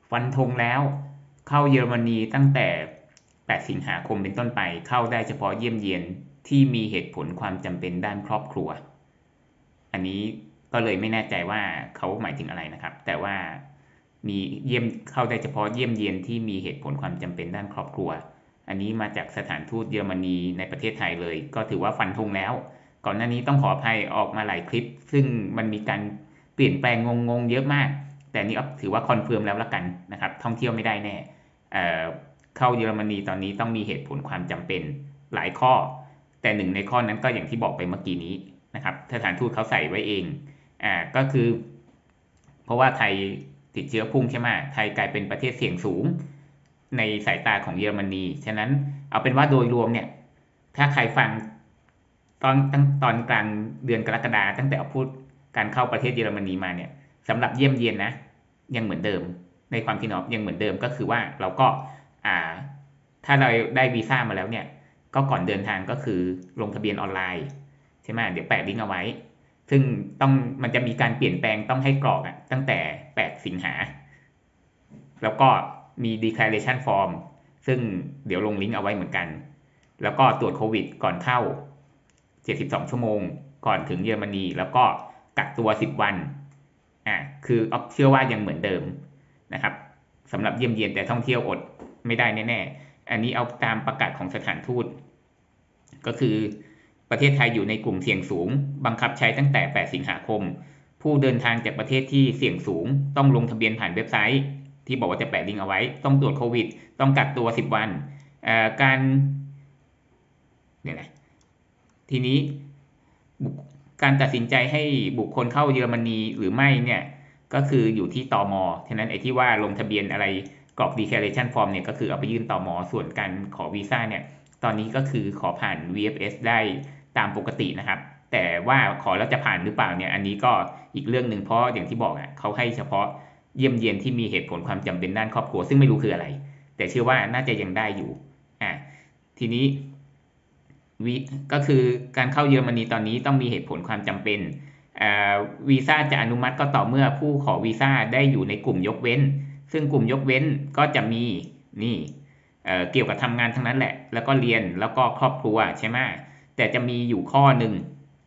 ฟันธงแล้วเข้าเยอรมนีตั้งแต่8 สิงหาคมเป็นต้นไปเข้าได้เฉพาะเยี่ยมเยียนที่มีเหตุผลความจำเป็นด้านครอบครัวอันนี้ก็เลยไม่แน่ใจว่าเขาหมายถึงอะไรนะครับแต่ว่ามีเยี่ยมเข้าได้เฉพาะเยี่ยมเยียนที่มีเหตุผลความจำเป็นด้านครอบครัวอันนี้มาจากสถานทูตเยอรมนีในประเทศไทยเลยก็ถือว่าฟันธงแล้วก่อนหน้านี้ต้องขออภัยออกมาหลายคลิปซึ่งมันมีการเปลี่ยนแปลงงงๆเยอะมากแต่นี้ถือว่าคอนเฟิร์มแล้วละกันนะครับท่องเที่ยวไม่ได้แน่เข้าเยอรมนีตอนนี้ต้องมีเหตุผลความจำเป็นหลายข้อแต่หนึ่งในข้อนั้นก็อย่างที่บอกไปเมื่อกี้นี้นะครับสถานทูตเขาใส่ไว้เองก็คือเพราะว่าไทยติดเชื้อพุ่งใช่ไหมไทยกลายเป็นประเทศเสี่ยงสูงในสายตาของเยอรมนีฉะนั้นเอาเป็นว่าโดยรวมเนี่ยถ้าใครฟังตอนกลางเดือนกรกฎาตั้งแต่เอาพูดการเข้าประเทศเยอรมนีมาเนี่ยสำหรับเยี่ยมเยียนนะยังเหมือนเดิมในความคิดเรายังเหมือนเดิมก็คือว่าเราก็ถ้าเราได้วีซ่ามาแล้วเนี่ยก็ก่อนเดินทางก็คือลงทะเบียนออนไลน์ใช่ไหมเดี๋ยวแปะลิงก์เอาไว้ซึ่งมันจะมีการเปลี่ยนแปลงต้องให้กรอกตั้งแต่8 สิงหาแล้วก็มี declaration form ซึ่งเดี๋ยวลงลิงก์เอาไว้เหมือนกันแล้วก็ตรวจโควิดก่อนเข้า72 ชั่วโมงก่อนถึงเยอรมนีแล้วก็กักตัว10 วันคือเชื่อว่ายังเหมือนเดิมนะครับสำหรับเยี่ยมเยียนแต่ท่องเที่ยวอดไม่ได้แน่ๆอันนี้เอาตามประกาศของสถานทูตก็คือประเทศไทยอยู่ในกลุ่มเสี่ยงสูงบังคับใช้ตั้งแต่8 สิงหาคมผู้เดินทางจากประเทศที่เสี่ยงสูงต้องลงทะเบียนผ่านเว็บไซต์ที่บอกว่าจะแปะลิงก์เอาไว้ต้องตรวจโควิดต้องกักตัว10 วันทีนี้การตัดสินใจให้บุคคลเข้าเยอรมนีหรือไม่เนี่ยก็คืออยู่ที่ตม.ฉะนั้นไอ้ที่ว่าลงทะเบียนอะไรกรอก declaration form เนี่ยก็คือเอาไปยื่นตม.ส่วนการขอวีซ่าเนี่ยตอนนี้ก็คือขอผ่าน VFS ได้ตามปกตินะครับแต่ว่าขอแล้วจะผ่านหรือเปล่าเนี่ยอันนี้ก็อีกเรื่องหนึ่งเพราะอย่างที่บอกเขาให้เฉพาะเยี่ยมเยียนที่มีเหตุผลความจำเป็นด้านครอบครัวซึ่งไม่รู้คืออะไรแต่เชื่อว่าน่าจะยังได้อยู่ทีนี้ก็คือการเข้าเยอรมนีตอนนี้ต้องมีเหตุผลความจำเป็นวีซ่าจะอนุมัติก็ต่อเมื่อผู้ขอวีซ่าได้อยู่ในกลุ่มยกเว้นซึ่งกลุ่มยกเว้นก็จะมีเกี่ยวกับทำงานทั้งนั้นแหละแล้วก็เรียนแล้วก็ครอบครัวใช่ไหมแต่จะมีอยู่ข้อหนึ่ง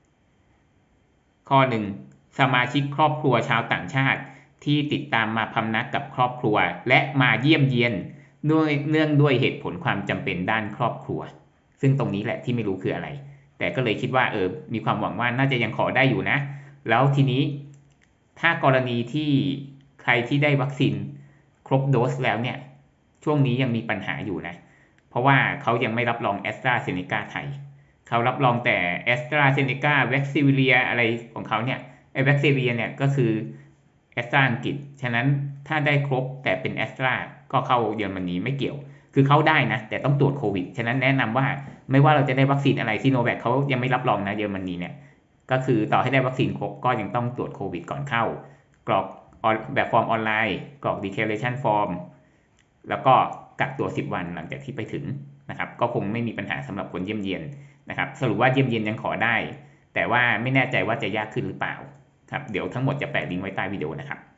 สมาชิกครอบครัวชาวต่างชาติที่ติดตามมาพำนักกับครอบครัวและมาเยี่ยมเยียนเนื่องด้วยเหตุผลความจำเป็นด้านครอบครัวซึ่งตรงนี้แหละที่ไม่รู้คืออะไรแต่ก็เลยคิดว่ามีความหวังว่าน่าจะยังขอได้อยู่นะแล้วทีนี้ถ้ากรณีที่ใครที่ได้วัคซีนครบโดสแล้วเนี่ยช่วงนี้ยังมีปัญหาอยู่นะเพราะว่าเขายังไม่รับรองแอสตราเซเนกาไทยเขารับรองแต่แอสตราเซเนกาแว็กซิเลียอะไรของเขาเนี่ยแว็กซิเลียเนี่ยก็คือแอสตราอังกฤษฉะนั้นถ้าได้ครบแต่เป็นแอสตราก็เข้าเยอรมนีไม่เกี่ยวคือเข้าได้นะแต่ต้องตรวจโควิดฉะนั้นแนะนำว่าไม่ว่าเราจะได้วัคซีนอะไรซิโนแวคเขายังไม่รับรองนะเยอรมนีเนี่ยก็คือต่อให้ได้วัคซีนครบก็ยังต้องตรวจโควิดก่อนเข้ากรอกแบบฟอร์มออนไลน์กรอก declaration form แล้วก็กักตัว10 วันหลังจากที่ไปถึงนะครับก็คงไม่มีปัญหาสำหรับคนเยี่ยมเยียนนะครับสรุปว่าเยี่ยมเยียนยังขอได้แต่ว่าไม่แน่ใจว่าจะยากขึ้นหรือเปล่าครับเดี๋ยวทั้งหมดจะแปะลิงก์ไว้ใต้วิดีโอนะครับ